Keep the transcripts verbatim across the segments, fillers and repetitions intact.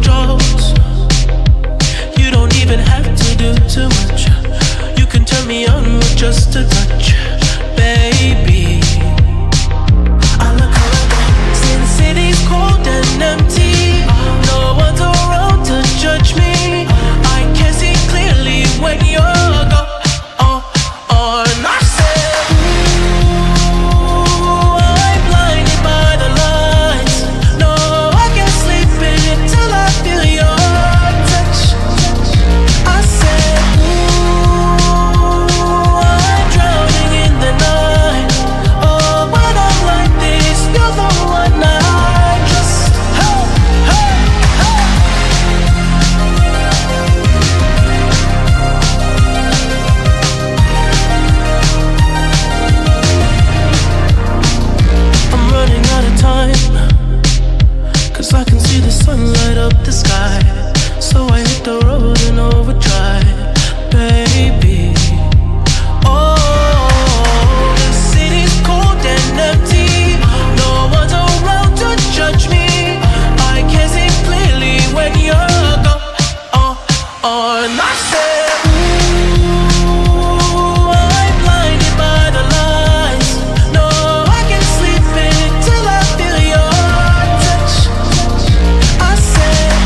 controls. You don't even have to do too much. You can turn me on with just a touch, baby. I look around, see the city's cold and empty. No one's around to judge me. I can see clearly when you're gone. Oh, oh, and I said, ooh, I'm blinded by the lights. No, I can't sleep until I feel your touch. I said, ooh, I'm drowning in the night. Oh, when I'm like this, you're the one I just, hey, hey, hey. I'm running out of time, 'cause I can see the sun light up the sky. So I hit the road in overdrive, baby. Oh, the city's cold and empty. No one's around to judge me. I can see clearly when you're gone. Oh, oh, and I said, ooh, I'm blinded by the lights. No, I can't sleep until I feel your touch. I said,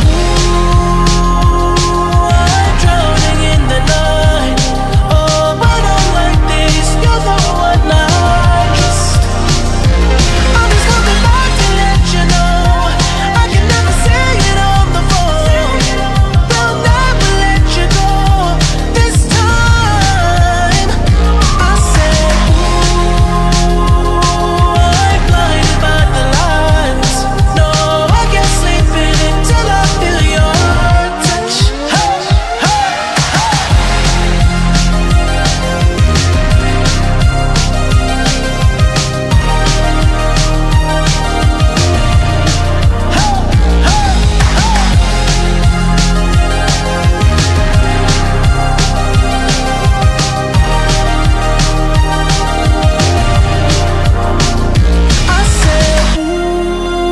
ooh, I'm drowning in the night. Oh, when I'm like this, you're the one I just, I'm just coming back to let you know. I can never say it on the phone. They'll never let you go this time. I said, ooh, I'm blinded by the lights. No, I can't sleep until I feel your touch. Hey, hey, I said,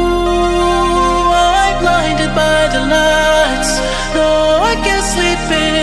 ooh, I'm blinded by the lights. No, I can't sleep